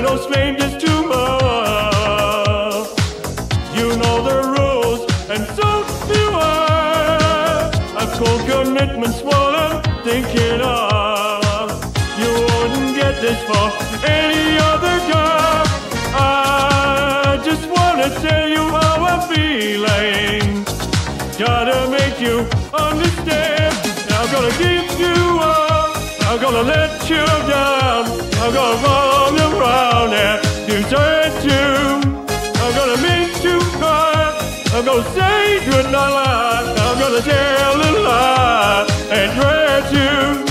no strangers to more. You know the rules, and so do I. A cold commitment's what I'm thinking of. You wouldn't get this for any other guy. I just wanna tell you how I'm feeling. Gotta make you understand. I'm gonna give you up, I'm gonna let you down, I'm gonna roll you around and desert you. I'm gonna make you cry, I'm gonna say goodnight lie, I'm gonna tell a lie and dread you.